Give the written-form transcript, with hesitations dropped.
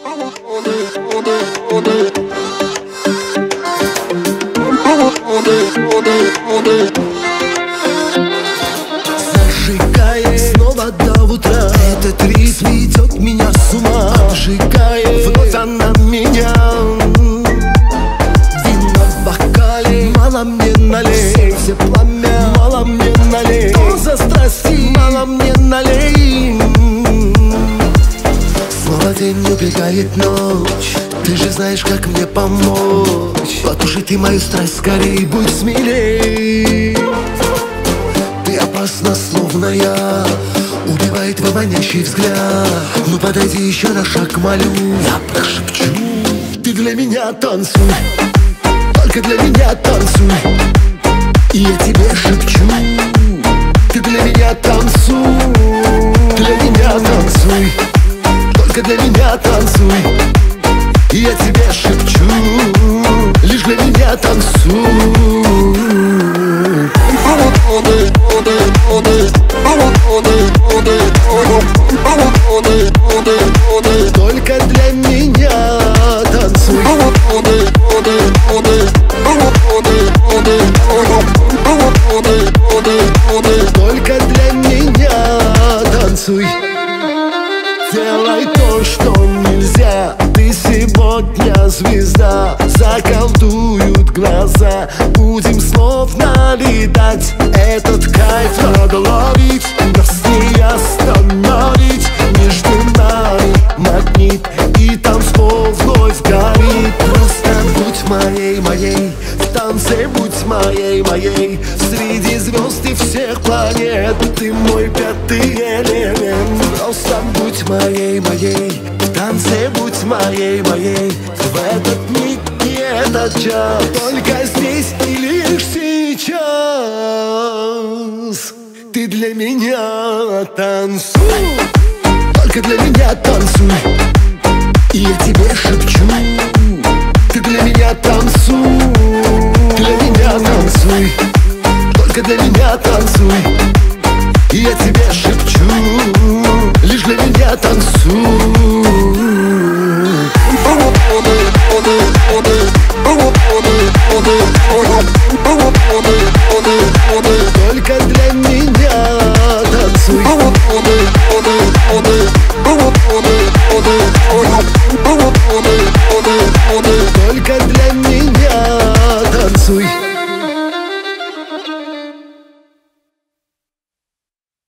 Зажигает снова до утра. Этот ритм ведет меня с ума. Обжигает вновь она меня. Вино в бокале, мало мне налей. Все пламя, мало мне налей. Доза страсти, мало мне налей. Снова день убегает ночь. Ты же знаешь, как мне помочь. Потуши ты мою страсть скорей, будь смелей. Ты опасна, словно я. Убивает твой манящий взгляд. Ну подойди еще на шаг, молю. Я прошепчу. Ты для меня танцуй, только для меня танцуй. И я тебе шепчу. Ты для меня танцуй, для меня танцуй, только для меня танцуй. И я тебе шепчу, лишь для меня танцуй. Только для меня танцуй. Только для меня танцуй. Делай то, что нельзя. Ты сегодня звезда. Заколдуют глаза. Будем словно летать. Этот кайф надо ловить. Нас не остановить. Между нами магнит. И танцпол вновь горит. Просто будь моей, моей. В танце будь моей, моей. Среди звезд и всех планет. Ты мой пятый элемент. Просто будь моей, моей. В танце будь моей, моей. В этот миг и этот час. Только здесь и лишь сейчас. Ты для меня танцуй. Только для меня танцуй. И я тебе шепчу. Ты для меня танцуй. Для меня танцуй. Только для меня танцуй. И я тебе шепчу. Лишь для меня танцуй.